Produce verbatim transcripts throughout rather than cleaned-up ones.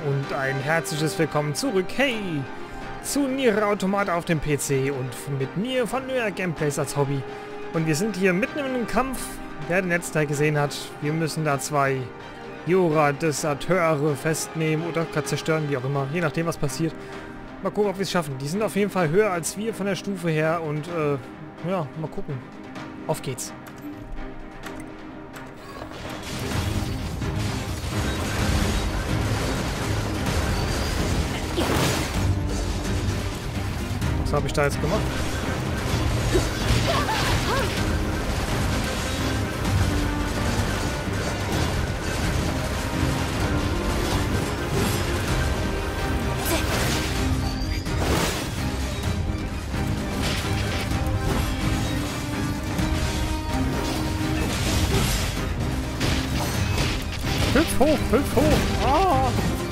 und ein herzliches Willkommen zurück, hey, zu Nier Automata auf dem P C und mit mir von Nöer Gameplays als Hobby. Und wir sind hier mitten in einem Kampf, wer den letzten Teil gesehen hat. Wir müssen da zwei Jura-Deserteure festnehmen oder zerstören, wie auch immer, je nachdem was passiert. Mal gucken, ob wir es schaffen. Die sind auf jeden Fall höher als wir von der Stufe her und äh, ja, mal gucken. Auf geht's. Was habe ich da jetzt gemacht? Hüpf hoch, hüpf hoch! Ah!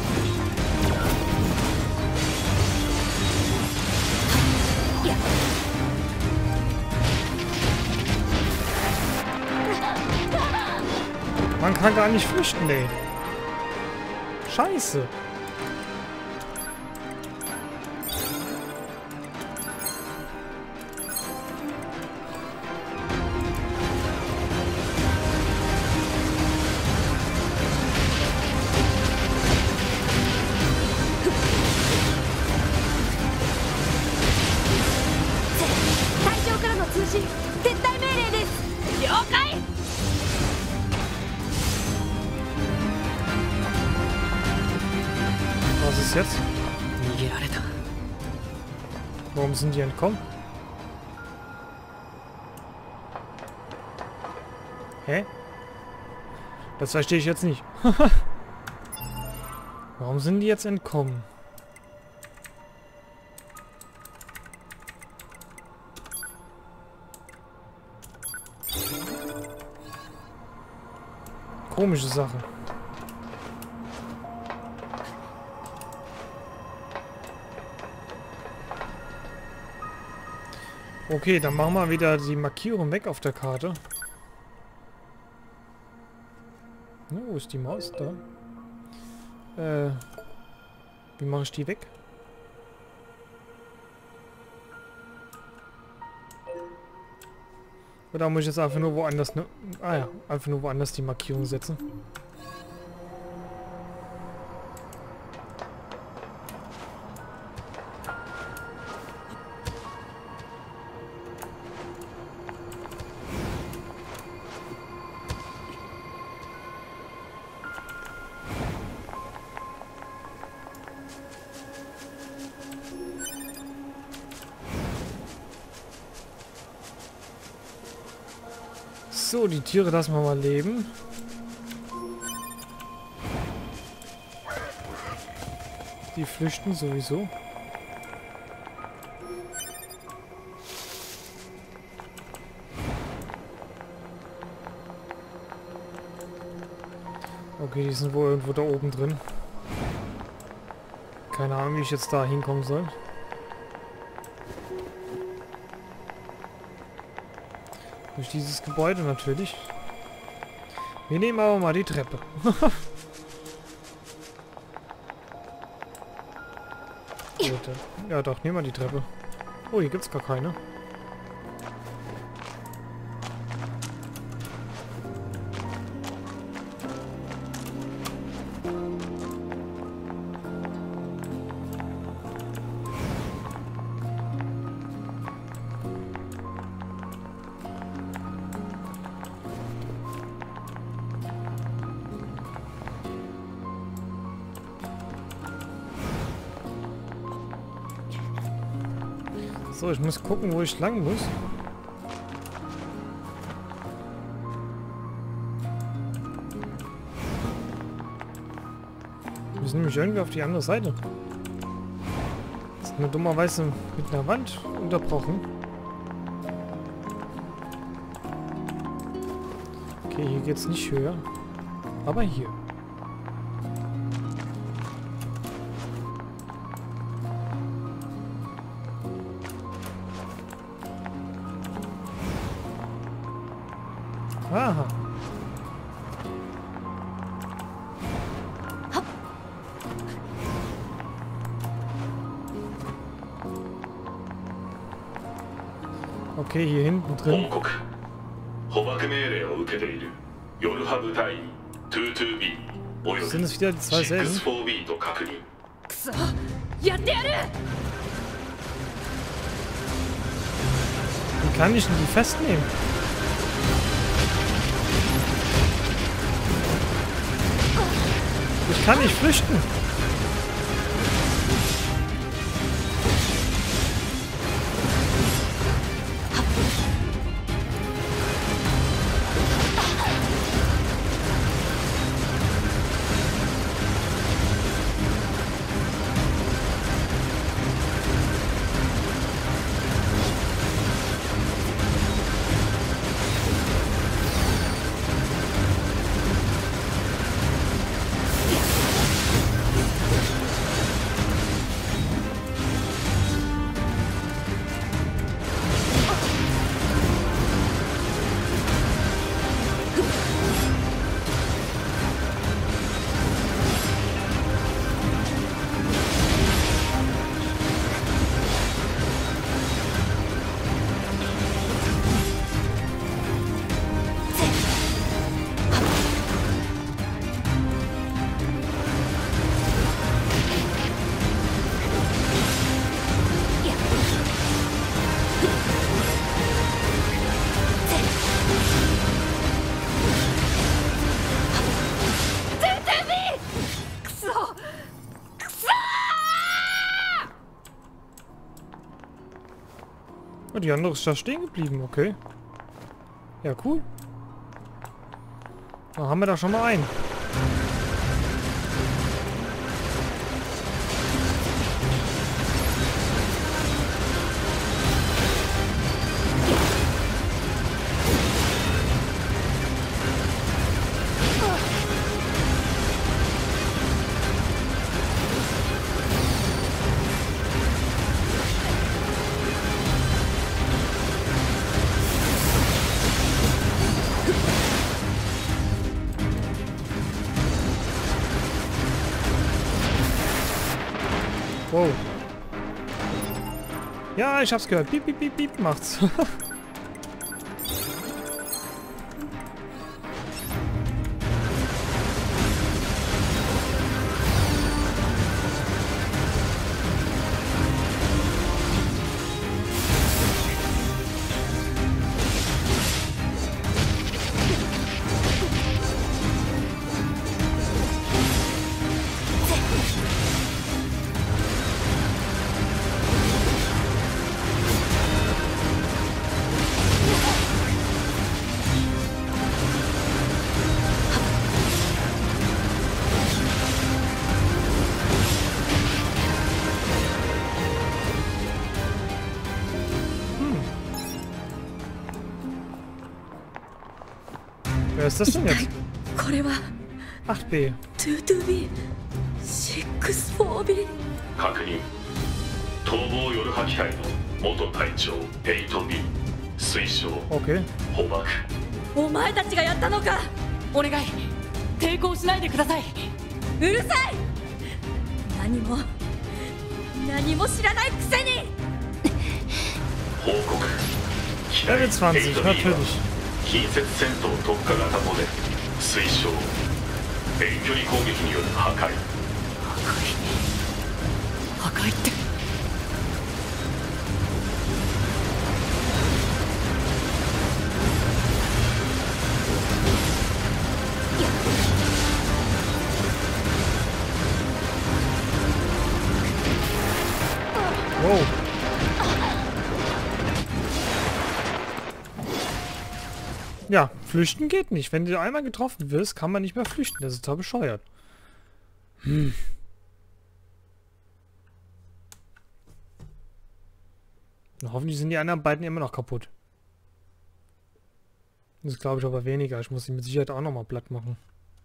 Man kann gar nicht flüchten, ey. Scheiße. Was ist jetzt? Warum sind die entkommen? Hä? Das verstehe ich jetzt nicht. Warum sind die jetzt entkommen? Komische Sache. Okay, dann machen wir wieder die Markierung weg auf der Karte. Na, wo ist die Maus? Da. Äh, wie mache ich die weg? Oder muss ich jetzt einfach nur woanders, ne? Ah ja, einfach nur woanders die Markierung setzen. So, die Tiere lassen wir mal leben. Die flüchten sowieso. Okay, die sind wohl irgendwo da oben drin. Keine Ahnung, wie ich jetzt da hinkommen soll. Durch dieses Gebäude natürlich. Wir nehmen aber mal die Treppe. Ja doch, nehmen wir die Treppe. Oh, hier gibt's gar keine. So, ich muss gucken, wo ich lang muss. Wir müssen nämlich irgendwie auf die andere Seite. Das ist nur dummerweise mit einer Wand unterbrochen. Okay, hier geht's nicht höher. Aber hier. Aha. Okay, hier hinten drin. Sind es wieder die zwei selben? Wie kann ich denn die festnehmen? Ich kann nicht flüchten. Oh, die andere ist da stehen geblieben, okay. Ja, cool. Da haben wir da schon mal einen. Wow. Ja, ich hab's gehört. Piep, piep, piep, piep macht's. Wer ist das denn jetzt? acht B. Okay. お前たちがやったのか。お願い、抵抗しないでください。うるさい。何も何も知らないくせに。 Level zwanzig, natürlich. 近接戦闘特化型モデル推奨遠距離攻撃による破壊破壊って。 Wow. Ja, flüchten geht nicht. Wenn du einmal getroffen wirst, kann man nicht mehr flüchten. Das ist total bescheuert. Hm. Und hoffentlich sind die anderen beiden immer noch kaputt. Das glaube ich aber weniger. Ich muss sie mit Sicherheit auch nochmal platt machen.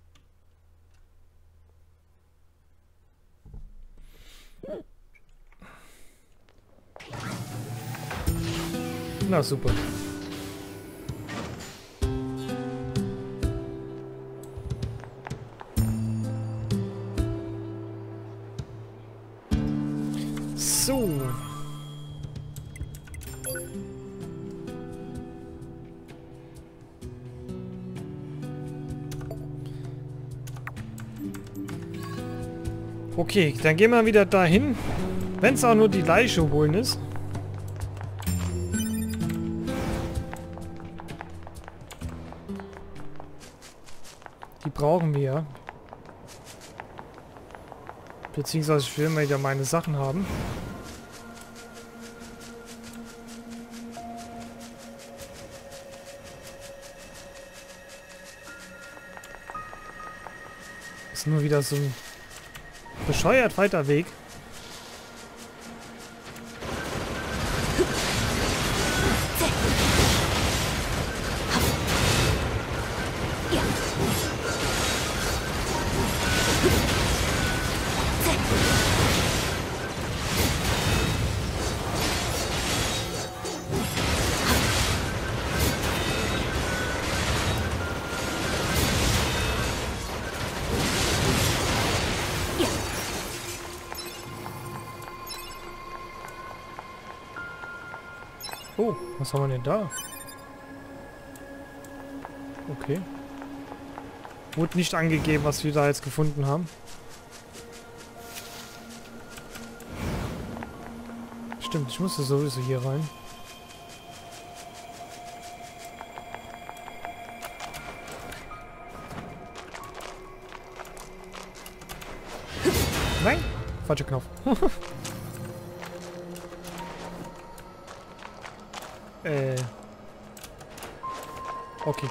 Na super. So. Okay, dann gehen wir wieder dahin. Wenn es auch nur die Leiche holen ist. Die brauchen wir ja. Beziehungsweise ich will mal wieder meine Sachen haben. Ist nur wieder so ein bescheuert weiter Weg. Oh, was haben wir denn da? Okay. Wurde nicht angegeben, was wir da jetzt gefunden haben. Stimmt, ich musste sowieso hier rein. Nein! Falscher Knopf. Äh. Okay.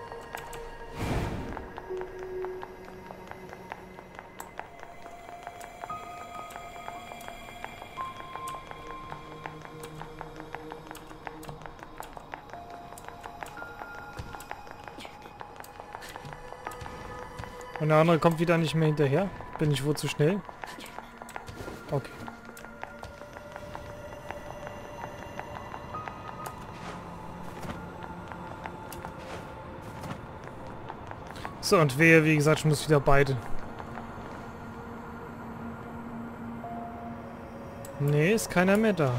Und der andere kommt wieder nicht mehr hinterher. Bin ich wohl zu schnell? Okay. So, und wehe, wie gesagt, ich muss wieder beide. Nee, ist keiner mehr da.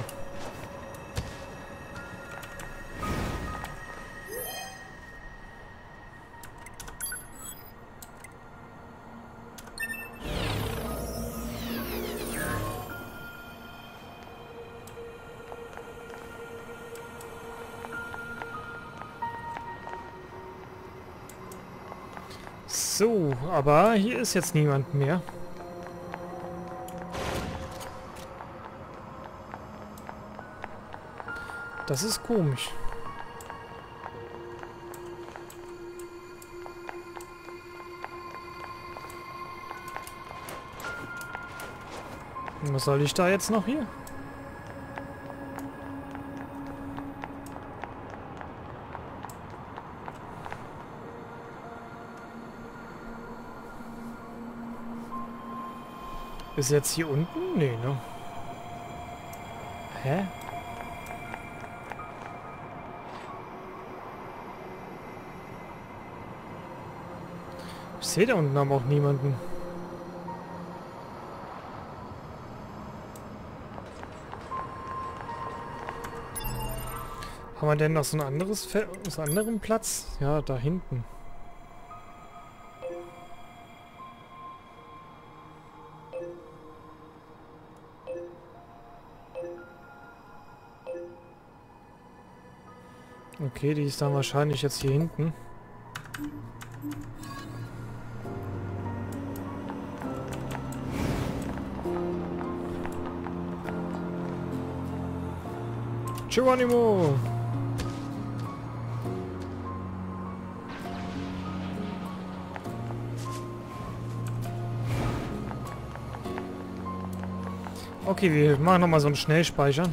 So, aber hier ist jetzt niemand mehr. Das ist komisch. Was soll ich da jetzt noch hier? Ist jetzt hier unten? Nee, ne? Hä? Ich sehe da unten aber auch niemanden. Haben wir denn noch so ein anderes Feld, so einen anderen Platz? Ja, da hinten. Okay, die ist dann wahrscheinlich jetzt hier hinten. Geronimo! Okay, wir machen nochmal so einen Schnellspeicher.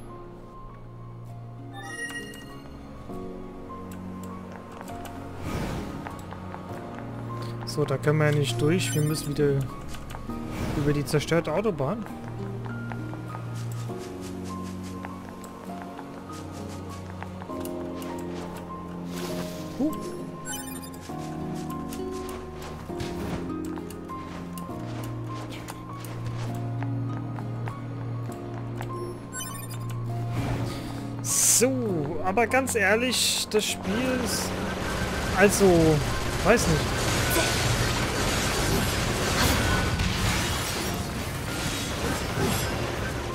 So, da können wir ja nicht durch. Wir müssen wieder über die zerstörte Autobahn. Huh. So, aber ganz ehrlich, das Spiel ist... Also, weiß nicht.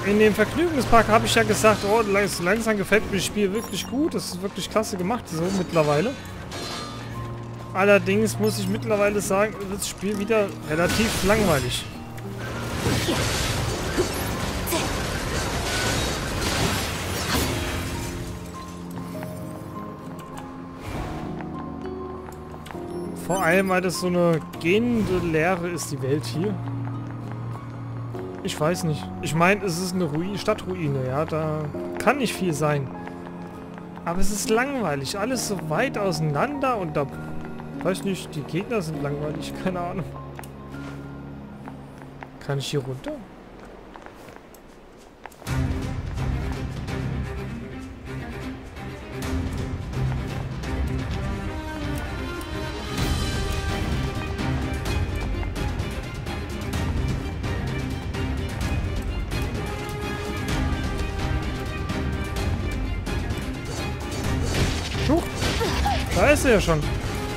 In dem Vergnügungspark habe ich ja gesagt, oh, langsam gefällt mir das Spiel wirklich gut. Das ist wirklich klasse gemacht, so mittlerweile. Allerdings muss ich mittlerweile sagen, wird das Spiel wieder relativ langweilig. Vor allem, weil das so eine gehende Leere ist, die Welt hier. Ich weiß nicht. Ich meine, es ist eine Ruine, Stadtruine, ja, da kann nicht viel sein. Aber es ist langweilig, alles so weit auseinander und da... Weiß nicht, die Gegner sind langweilig, keine Ahnung. Kann ich hier runter? Huch, da ist er ja schon.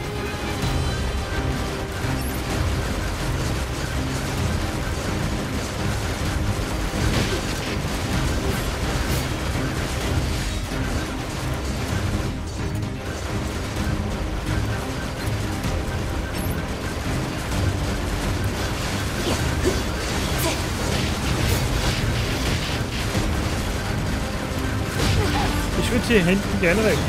Ich würde hier hinten gerne weg.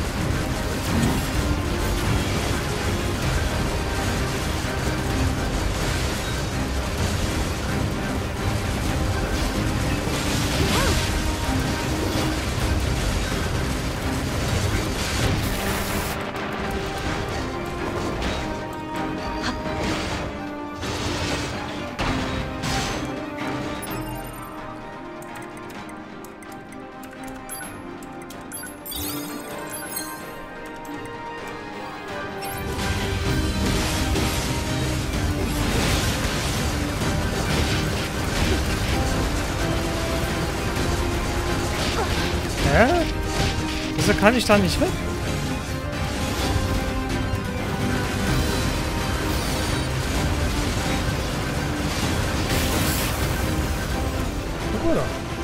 Hä? Wieso kann ich da nicht weg? Oder?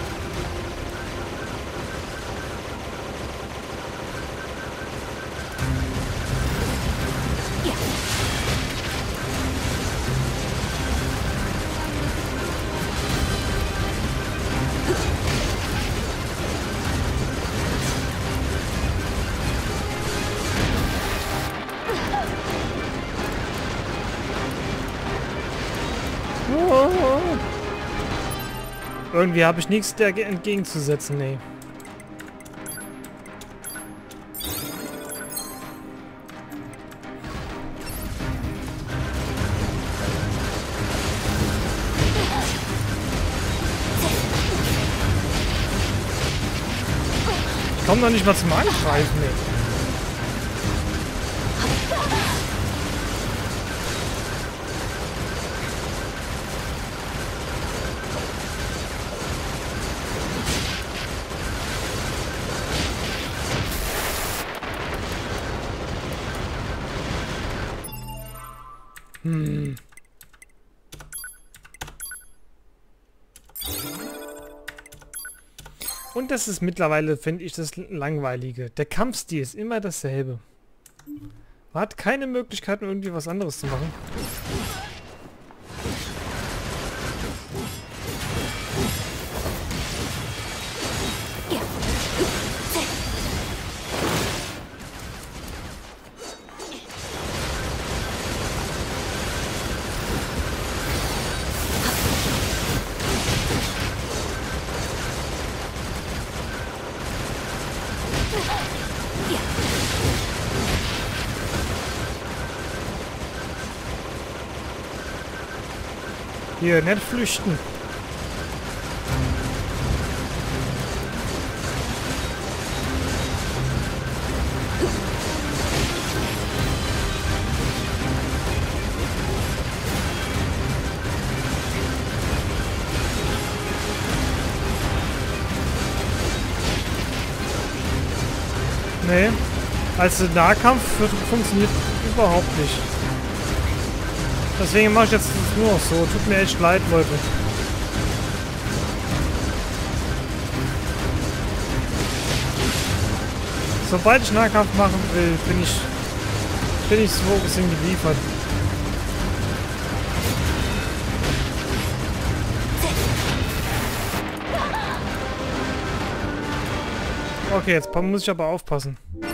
Irgendwie habe ich nichts der entgegenzusetzen, nee. Ich komme doch nicht mal zum Angreifen, nee. Hm. Und das ist mittlerweile, finde ich, das Langweilige. Der Kampfstil ist immer dasselbe. Man hat keine Möglichkeit, irgendwie was anderes zu machen. Hier, nicht flüchten. Nee, als Nahkampf funktioniert überhaupt nicht. Deswegen mache ich jetzt nur noch so. Tut mir echt leid, Leute. Sobald ich Nahkampf machen will, bin ich, bin ich so ein bisschen geliefert. Okay, jetzt muss ich aber aufpassen.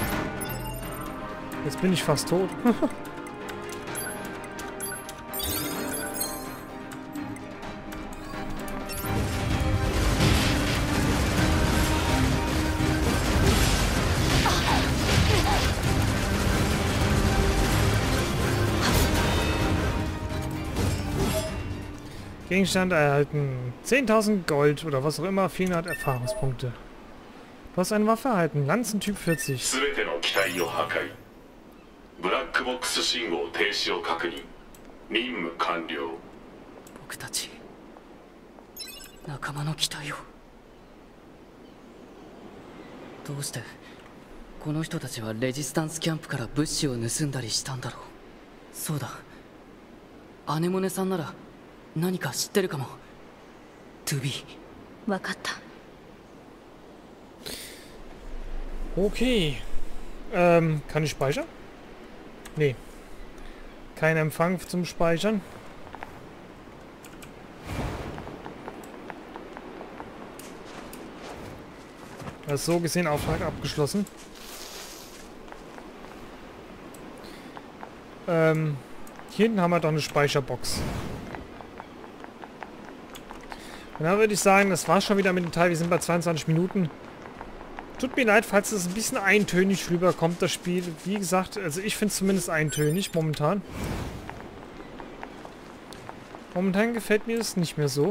Jetzt bin ich fast tot. Gegenstand erhalten. zehntausend Gold oder was auch immer, vierhundert Erfahrungspunkte. Du hast eine Waffe erhalten. Lanzentyp vierzig. Okay. Ähm, kann ich speichern? Nee. Kein Empfang zum Speichern. Das ist so gesehen Auftrag abgeschlossen. Ähm, hier hinten haben wir doch eine Speicherbox. Und dann würde ich sagen, das war's schon wieder mit dem Teil. Wir sind bei zweiundzwanzig Minuten. Tut mir leid, falls es ein bisschen eintönig rüberkommt, das Spiel. Wie gesagt, also ich finde es zumindest eintönig momentan. Momentan gefällt mir das nicht mehr so.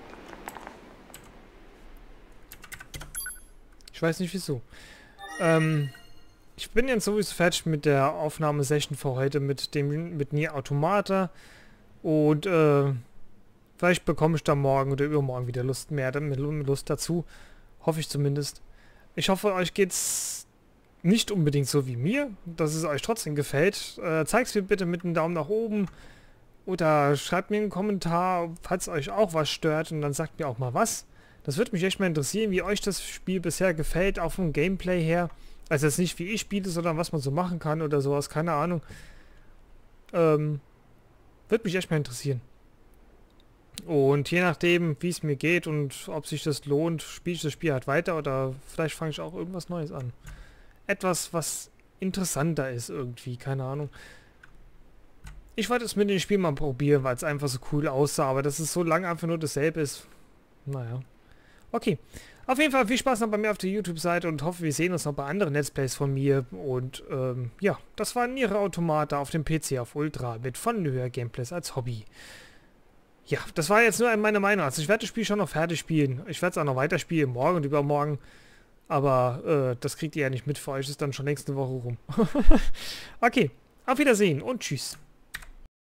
Ich weiß nicht wieso. Ähm, ich bin jetzt sowieso fertig mit der Aufnahmesession für heute mit dem mit Nier Automata. Und äh, vielleicht bekomme ich da morgen oder übermorgen wieder Lust mehr, mit Lust dazu. Hoffe ich zumindest. Ich hoffe, euch geht's nicht unbedingt so wie mir, dass es euch trotzdem gefällt. Äh, zeigt es mir bitte mit einem Daumen nach oben oder schreibt mir einen Kommentar, falls euch auch was stört und dann sagt mir auch mal was. Das würde mich echt mal interessieren, wie euch das Spiel bisher gefällt, auch vom Gameplay her. Also jetzt nicht wie ich spiele, sondern was man so machen kann oder sowas, keine Ahnung. Ähm, würde mich echt mal interessieren. Und je nachdem, wie es mir geht und ob sich das lohnt, spiele ich das Spiel halt weiter oder vielleicht fange ich auch irgendwas Neues an. Etwas, was interessanter ist irgendwie, keine Ahnung. Ich wollte es mit dem Spiel mal probieren, weil es einfach so cool aussah, aber dass es so lange einfach nur dasselbe ist. Naja. Okay. Auf jeden Fall viel Spaß noch bei mir auf der YouTube-Seite und hoffe, wir sehen uns noch bei anderen Let's Plays von mir. Und ähm, ja, das war Nier Automata auf dem P C auf Ultra mit von Nöher Gameplays als Hobby. Ja, das war jetzt nur meine Meinung. Also ich werde das Spiel schon noch fertig spielen. Ich werde es auch noch weiterspielen, morgen und übermorgen. Aber äh, das kriegt ihr ja nicht mit. Für euch ist dann schon nächste Woche rum. Okay, auf Wiedersehen und tschüss.